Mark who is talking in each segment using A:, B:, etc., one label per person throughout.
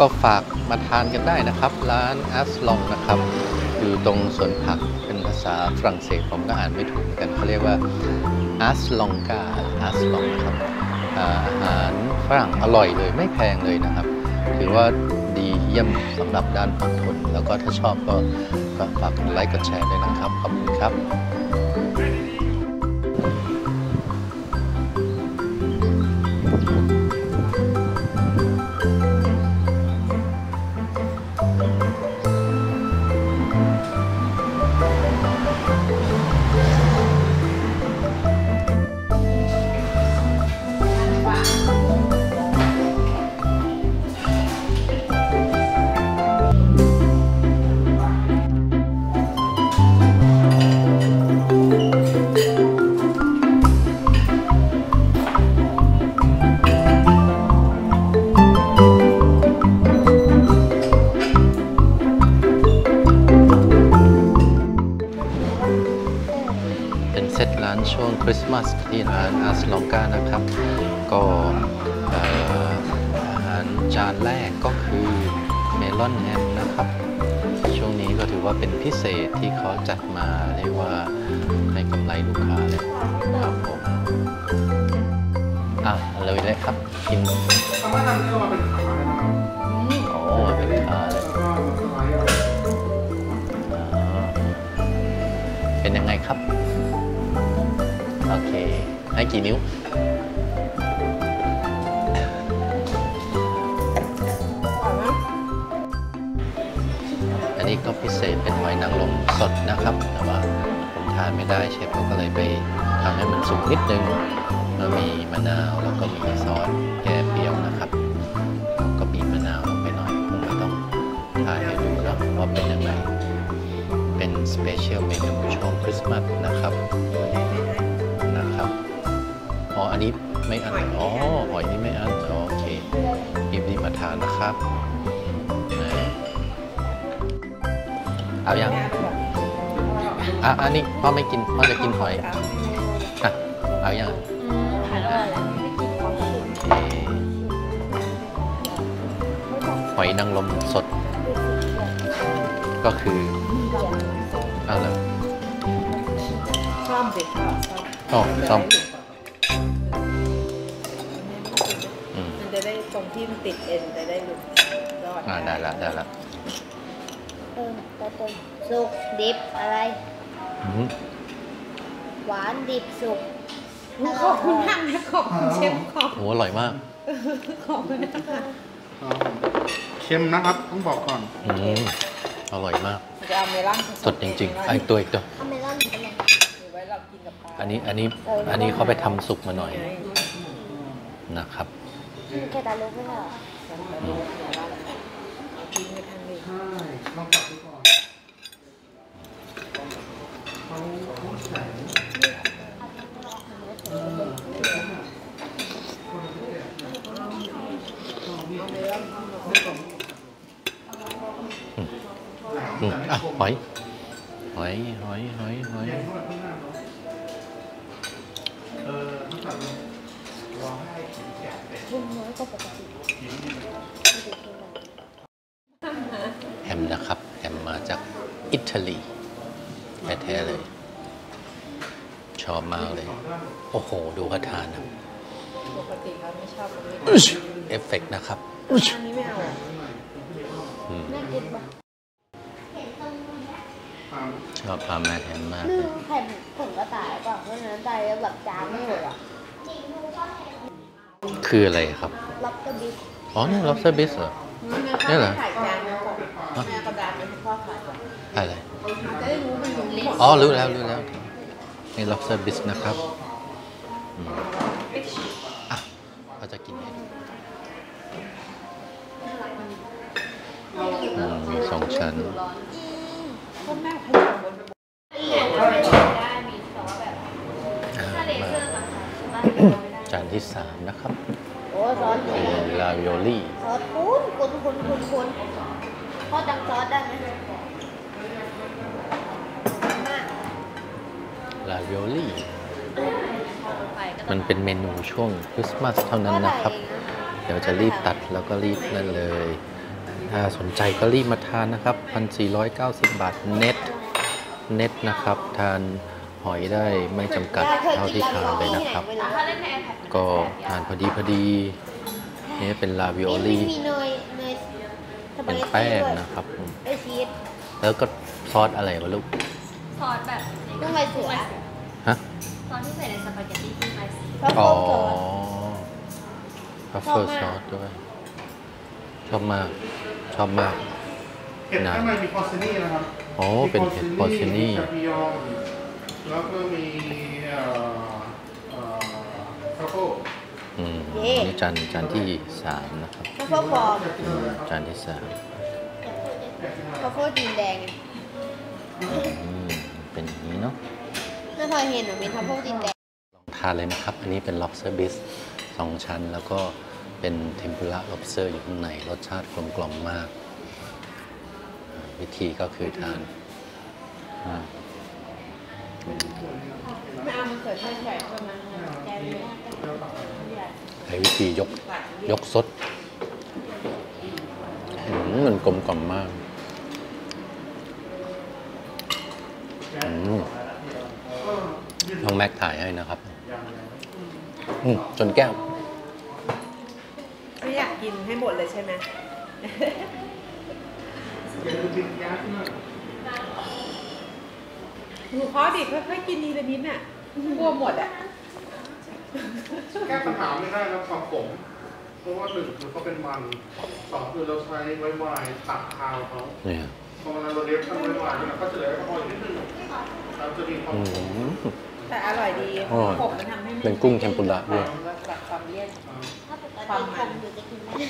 A: ก็ฝากมาทานกันได้นะครับร้านอัสลองนะครับอยู่ตรงสวนผักเป็นภาษาฝรั่งเศสผมก็อ่านไม่ถูกกันเขาเรียกว่าอัสลองกาอัสลองครับอาหารฝรั่งอร่อยเลยไม่แพงเลยนะครับถือว่าดีเยี่ยมสำหรับด้านผ่อนทนแล้วก็ถ้าชอบก็ฝากกดไลค์กดแชร์ด้วยนะครับขอบคุณครับช่วงคริสต์มาสที่ร้านอาสลองกานะครับก็อาหารจานแรกก็คือเมลอนแฮมนะครับช่วงนี้ก็ถือว่าเป็นพิเศษที่เขาจัดมาเรียกว่าให้กำไรลูกค้าเลยครับผมเลยครับกินโอ้เป็นขาเลยเป็นยังไงครับโอเคให้กี่นิ้วอันนี้ก็พิเศษเป็นหอยนางรมสดนะครับแต่ว่าผมทานไม่ได้เชฟเขาก็เลยไปทำให้มันสุกนิดนึงแล้วมีมะนาวแล้วก็มีซอสแก้เปรี้ยวนะครับก็บีบมะนาวลงไปหน่อยคงไม่ต้องถ่ายให้ดูแล้วว่าเป็นยังไงเป็นสเปเชียลเมนูช่วงคริสต์มาสนะครับอ๋ออันนี้ไม่อั้นอ๋อหอยนี้ไม่อั้นโอเคหยิบดีมาทานนะครับเอายังอันนี้พ่อไม่กินพ่อจะกินหอยเอายังหอยนางรมสดก็คืออะไรซ่อมสิอ๋อซ่อม
B: จะได้ตรงที่มันติดเอ็นจะได้หลุดรอด
A: ได้ละ
C: สุกดิบอะไรหวานดิบสุก
B: ขอบคุณมากนะขอบคุณเชฟขอบ
A: โอ้อร่อยมาก
B: ขอบคุณนะคะ
D: เค็มนะครับต้องบอกก่อน
A: อร่อยมาก
B: จะเอาเมลอน
A: สดจริงๆอีกตัว
C: เอาเมลอนไปเลย
B: ไว้เรากินกับปลา
A: อันนี้เขาไปทำสุกมาหน่อยนะครับ
C: แค่ตาลูกไม่ใช่หรอ
B: กินกันทันเลย
D: ลองตัดดูก่อน
A: หอยแฮมนะครับแฮมมาจากอิตาลีแท้ๆเลยชอบมากเลยโอ้โหดูกระทานนะ
B: ปกติเขาไม่ชอบ
A: เอฟเฟกต์นะครับ
B: อันนี้ไม่เอา
C: น่ากินปะ
A: ชอบพามาแฮมมาก
C: เลยไข่ผมก็ตายก่อนเพราะฉะนั้นตายแล้วแบบจามไม่หมดอ่ะ
A: คืออะไรครับ
C: lobster bisque
A: อ๋อนี่ lobster bisque เหรอนี่เหรอ
B: ถ่ายจานแล้วก่อนแม่กระดาษเป็นพ่อถ่ายก่อน
A: อะไร
B: จะได้รู้มันอยู่ลิสต์
A: อ๋อรู้แล้วนี่ lobster bisque นะครับเราจะกินให้ดูมี2 ชั้น
B: พ่อแม่ขยันบน
A: จานที่3นะครับ
C: โอ้ซอส
A: เป็นลาวิโอลี่
C: ซอสคุณพ่อจำซอสได้ไหม
A: ลาวิโอลี่มันเป็นเมนูช่วงคริสต์มาสเท่านั้นนะครับเดี๋ยวจะรีบตัดแล้วก็รีบนั่นเลยถ้าสนใจก็รีบมาทานนะครับ 1,490 บาทเน็ตนะครับ ทานหอยได้ไม่จำกัดเท่าที่ทานเลยนะครับ ก็ทานพอดีนี่เป็นลาวิโอลี่
C: มีเนยสปา
A: เป็น
C: เกตตี้
A: แป้ง
C: ด้วย
A: นะครับ
C: ด้วยชีส
A: แล้วก็ซอสอะไรวะลูก
E: ซอสแบบ
C: กุ้งลายเสือ
A: ฮะ
E: ซอสที่ใส่ในสปาเกตตี้ที่ไอซี
C: พระ
A: อ๋อ
C: โคมซอส
A: ทัฟเฟิลซอสด้วย ชอบมาก
D: เห็ดข้างในมีพอร์ซินี่นะครับ
A: อ๋อเป็นเห็ดพอร์ซินี่
D: มีแคปิยองแล้วก็มีทรัฟเฟิล
A: นี่จานที่ 3 นะครับ
C: พระโคมฟอร์ม
A: จานที่
C: พระโคมจีนแดง
A: 3เป็นอย่างนี้เนาะ
C: ไม่พอเห็นหนูมีพระโคมจีนแดง
A: ลองทานเลยนะครับ อันนี้เป็น lobster bisque 2 ชั้น แล้วก็เป็นเทมปุระ lobster อยู่ข้างใน รสชาติกลมๆมาก วิธีก็คือทาน
B: ไม่เอามันเกิดแค่ใหญ่ประมาณแกงเลย
A: ใช้วิธียกซดมันกลมกล่อมมากน้องแม็กถ่ายให้นะครับจนแก้ว
B: ไม่อยากกินให้หมดเลยใช่ไหม
D: อย่าลืมบิดยาขึ้นมา
B: หนูขอดิค่อยๆกินทีละนิดน่ะกลัวหมดอ่ะ
D: แก้ปัญหาไม่ได้แล้วความขมเพราะว่า1คือเขาเป็นมัน2คือเราใช้ไวน์ตัดคาวเขา
A: เนี่ย
D: พอเวลาเราเลี้ยงทำไวน์เนี่ยเขาจะเหลือแอลกอฮอล์นิดนึงเราจะมีความขม
B: แต่อร่อยดี
A: อร่อย
B: ผมมันทำให้
A: เป็นกุ้งเทมปุระด้วย
B: แบบความเลี่ยน
C: ถ้าปกติผมอยู่จะกินได้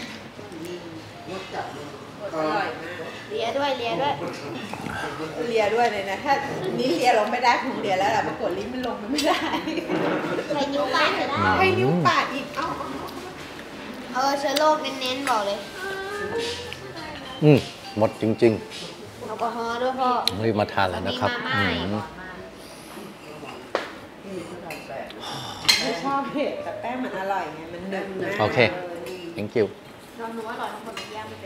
B: อร่อยมาก
C: เลียด้วยเลียด้วย
B: เลียด้วยเลยนะ ถ้านี้เลียลงไม่ได้คงเลียแล้วแหละปรากฏลิ้นมันลงมันไม่ได้
C: ใช้นิ้วปาดจะได้
B: ให้นิ้วปาดอีก
C: เชื้อโรคเน้นๆบอกเลย
A: หมดจริง
C: แอลกอฮอล์ด้วยพ่อ
A: ๆรีบมาทานแล้วนะครับ
C: มีมาม่าอีก
B: ไม่ชอบเผ็ดแต่แป้งมันอร่อยไง มันหนึบนะ
A: โอเค thank you
E: เราดูว่าอร่อยทั้งหมดย่างไม่เป็น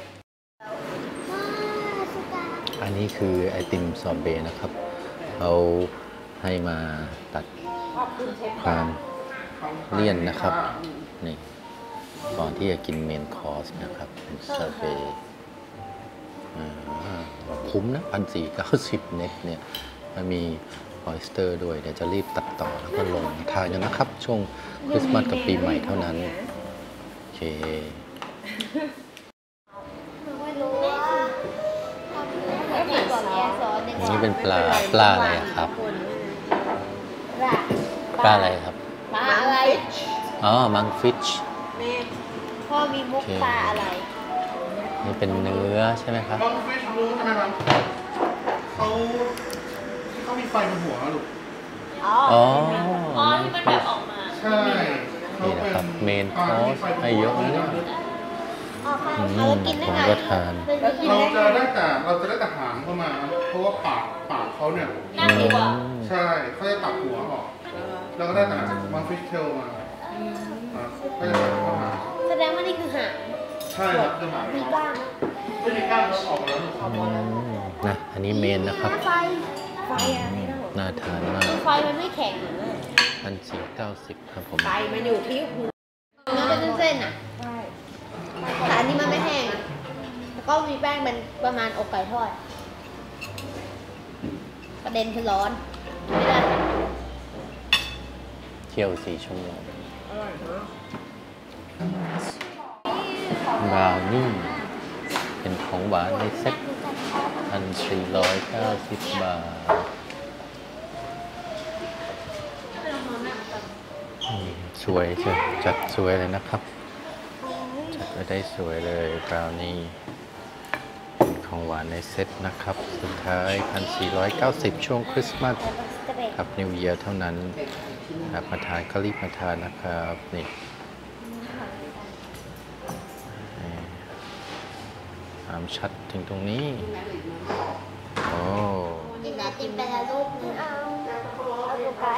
A: อันนี้คือไอติมซอเบต์นะครับเขาให้มาตัด
B: ขอบคุณเชฟ
A: ความเลี่ยนนะครับ นี่ก่อนที่จะกินเมนคอร์สนะครับเป็นซอเบต์คุ้มนะ1,490 เน็ตเนี่ยมันมีออยสเตอร์ด้วย เดี๋ยวจะรีบตัดต่อแล้วก็ลงทานกันนะครับ ช่วงคริสต์มาสกับปีใหม่เท่านั้น โอเค
C: ไม่รู้ว่าทำไมก่อนแยกซอสใน
A: นี่เป็นปลาอะไรอะครับ ปลาอะไรครับ
C: ปลาอะไร
A: อ๋อ มังฟิช
B: แม่
C: พ่อมีมุกปลาอะไร
A: นี่เป็นเนื้อใช่ไหมครับ
D: บางฟิชรู้ใช่ไหมครับเขามีไฟบนหัวลูก
C: อ๋อ
A: อ๋อ
E: อ๋อที่มันแบบออกมา
D: ใช่
A: นี่นะครับเมนคอร์สให้เยอะนะเนี่ย
C: อ๋อค่ะเอาไปกินได้ไง
A: ผมก็ทาน
C: เป็นวิธี
D: เรา
C: ได้
D: จะได้แต่หางเข้ามา เพราะว่าปากเขาเนี่ย
E: น่าดูอ่ะ
D: ใช่เขาจะตัดหัวออก แล้วก็ได้แต่บางฟิชเทลมาครับก็จะตัดเข้ามา
C: แสดงว่านี่คือหาง
D: ใช่ครับจะหาง
C: มี
D: เขา
C: กล้างนะ
D: ไม่มีกล้างเขาออกมาแล้วลูก
A: นะ อันนี้เมนนะครับ
C: ไฟ
A: น่าทานมาก
C: ไฟมันไม่แข็งเหรอ
A: 1,490 ครับผม
B: ไฟมันอยู่ที่หู
C: เนื้อเป็นเส้นๆอ่ะ
B: ใช่
C: แต่อันนี้มันไม่แห้งอะแล้วก็มีแป้งเป็นประมาณอกไก่ทอด ประเด็นคือร้อน ไม่ได้
A: เที่ยว4 ชั่วโมง
B: อร่อยมาก
A: บราวนี่ เป็นของหวานในเซ็ต 1,490 บาทสวยเชียวจัดสวยเลยนะครับ จัดไว้ได้สวยเลยบราวนี่ของหวานในเซ็ตนะครับ สุดท้าย 1,490 ช่วงคริสต์มาสครับนิวเยียร์เท่านั้นครับมาทานก็รีบมาทานนะครับนี่ชัดถึงตรงนี้ โอ้
C: กินไอติมไปแล้วลูกนึงเอาโฟกัส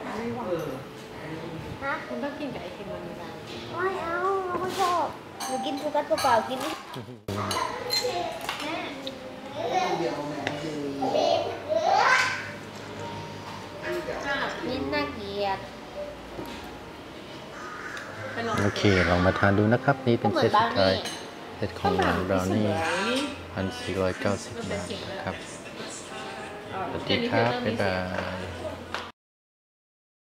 C: ฮะ
B: คุณต้องกินกับไอติมมันไม่ได้
C: ไม่เอาเราไม่ชอบหนูกินโฟกัสเปล่าๆกินไม่
B: เดี๋ยวแม่ดู
C: นี่น่าเกลียด
A: โอเค ลองมาทานดูนะครับ นี่เป็นเซตสุดท้ายเซตของหวานบราวนี่ 1,490 บาทนะครับ สวัสดีครับ บ๊ายบาย